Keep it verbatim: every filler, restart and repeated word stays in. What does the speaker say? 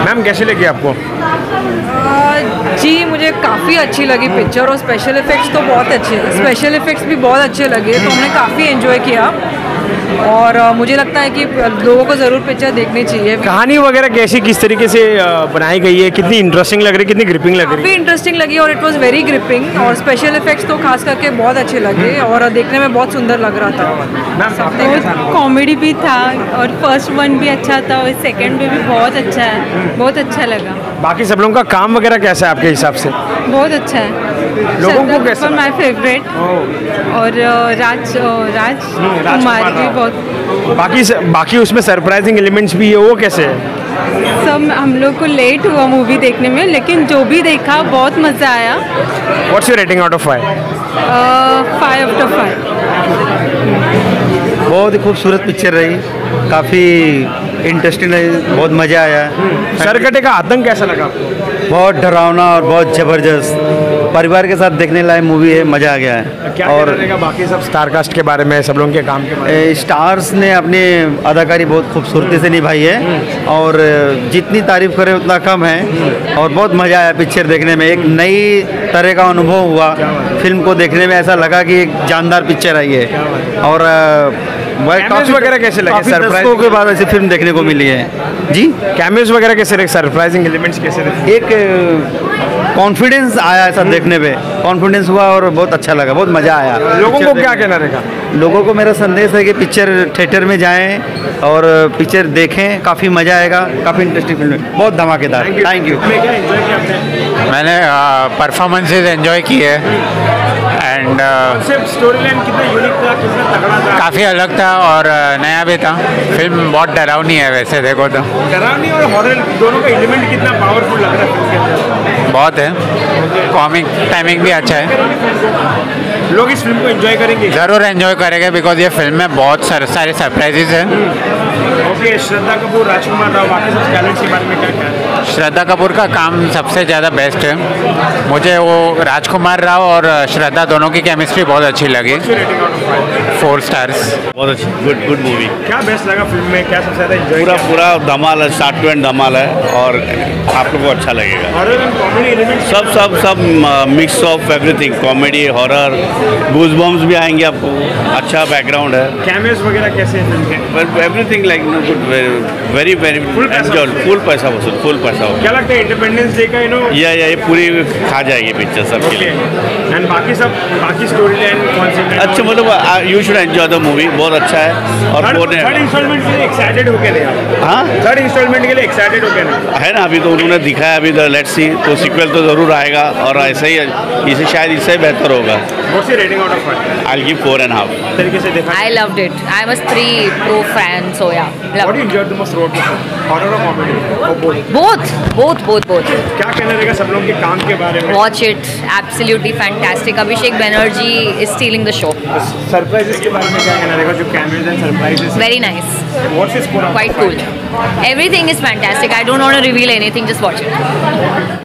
Ma'am कैसी लगी आपको? आ, जी मुझे काफ़ी अच्छी लगी पिक्चर और स्पेशल इफ़ेक्ट्स तो बहुत अच्छे हैं। स्पेशल इफ़ेक्ट्स भी बहुत अच्छे लगे तो हमने काफ़ी एंजॉय किया और आ, मुझे लगता है कि लोगों को ज़रूर पिक्चर देखनी चाहिए। कहानी वगैरह कैसी किस तरीके से बनाई गई है, कितनी इंटरेस्टिंग लग रही है, कितनी ग्रिपिंग लग रही है? काफ़ी इंटरेस्टिंग लगी और इट वाज वेरी ग्रिपिंग और स्पेशल इफ़ेक्ट्स तो खास करके बहुत अच्छे लगे और देखने में बहुत सुंदर लग रहा था। कॉमेडी भी था और फर्स्ट वन भी अच्छा था और सेकंड में भी बहुत अच्छा है, बहुत अच्छा लगा। बाकी सब लोगों का काम वगैरह कैसा है आपके हिसाब से? बहुत अच्छा है। लोगों को कैसा? माय फेवरेट और राज राज कुमार भी बहुत। बाकी बाकी उसमें सरप्राइजिंग एलिमेंट्स भी है, वो कैसे है? सब हम लोग को लेट हुआ मूवी देखने में, लेकिन जो भी देखा बहुत मज़ा आया। What's your rating out of five? Five out of five. बहुत ही खूबसूरत पिक्चर रही, काफ़ी इंटरेस्टिंग रही, बहुत मज़ा आया। सरकटे का आतंक कैसा लगा आपको? बहुत डरावना और बहुत ज़बरदस्त, परिवार के साथ देखने लायक मूवी है, मज़ा आ गया है। क्या और रहेगा बाकी सब स्टार कास्ट के बारे में, सब लोगों के काम के बारे में? स्टार्स ने अपनी अदाकारी बहुत खूबसूरती से निभाई है और जितनी तारीफ़ करें उतना कम है और बहुत मज़ा आया पिक्चर देखने में। एक नई तरह का अनुभव हुआ फिल्म को देखने में, ऐसा लगा कि एक जानदार पिक्चर आई है। और कैमियोज वगैरह कैसे लगे? सरप्राइज के बाद ऐसी फिल्म देखने को मिली है जी। कैमियोज वगैरह कैसे रहे? सरप्राइजिंग एलिमेंट्स कैसे रहे? एक कॉन्फिडेंस आया ऐसा देखने पे, कॉन्फिडेंस हुआ और बहुत अच्छा लगा, बहुत मज़ा आया। लोगों को क्या कहना रहेगा? लोगों को मेरा संदेश है कि पिक्चर थिएटर में जाएं और पिक्चर देखें, काफ़ी मज़ा आएगा, काफ़ी इंटरेस्टिंग फिल्म है, बहुत धमाकेदार। Thank you. मैंने परफॉर्मेंसेज एंजॉय की है एंड स्टोरी लाइन कितना यूनिक था, कितना तगड़ा था, काफ़ी अलग था और नया भी था। फिल्म बहुत डरावनी है वैसे देखो तो। डरावनी और हॉरर दोनों का एलिमेंट कितना पावरफुल लग रहा है फिल्म के अंदर? बहुत है, कॉमिक टाइमिंग भी अच्छा है। लोग इस फिल्म को एंजॉय करेंगे? ज़रूर एंजॉय करेंगे बिकॉज ये फिल्म में बहुत सारे सारे सरप्राइजेज हैं। ओके, श्रद्धा कपूर, राजकुमार राव, बाकी सब टैलेंट्स के बारे में क्या क्या है? श्रद्धा कपूर का काम सबसे ज़्यादा बेस्ट है। मुझे वो राजकुमार राव और श्रद्धा दोनों की केमिस्ट्री बहुत अच्छी लगी। Four stars. बहुत अच्छी, गुड गुड मूवी। क्या बेस्ट लगा फिल्म में, क्या सबसे ज़्यादा एंजॉय? पूरा पूरा धमाल है, स्टार्ट टू एंड धमाल है और आप लोग को अच्छा लगेगा। हॉरर एंड कॉमेडी एलिमेंट सब सब सब mix of everything, comedy, horror, goosebumps भी आएंगे आपको। अच्छा बैकग्राउंड है। कैमियोज वगैरह कैसे हैं फिल्म के? Everything like good, very very enjoy, full पैसा वसूल, फुल पैसा वसूल। क्या लगता है इंडिपेंडेंस डे का यू नो? या या ये पूरी खा जाएगी पिक्चर सबके लिए। एंड बाकी सब बाकी स्टोरी लाइन कॉन्सेप्ट अच्छा, मतलब you should enjoy the movie, बहुत अच्छा है। और थर्ड इंस्टॉलमेंट के लिए एक्साइटेड होके रहे आप? हाँ, थर्ड इंस्टॉलमेंट के लिए एक्साइटेड होके रहे है ना। अभी तो उन्होंने दिखाया, अभी द लेट्स सी, तो सीक्वल तो ज़रूर आएगा और ऐसा ही, इसे शायद इससे बेहतर होगा। What's your rating out of five? I will give four and half. तरीके से देखा, I loved it. I'm a Stree Pro fan, so yeah. What Loved you it. Enjoyed the most throughout the film? Horror और comedy और both? Both, both, both, both. क्या कहना रहेगा सब लोगों के काम के बारे में? Watch it. Absolutely fantastic. Abhishek Banerjee is stealing the show. Surprises के बारे में क्या कहना रहेगा, जो cameos and surprises? Very nice. What's is Quite cool. Everything is fantastic. I don't want to reveal anything. Just watch it.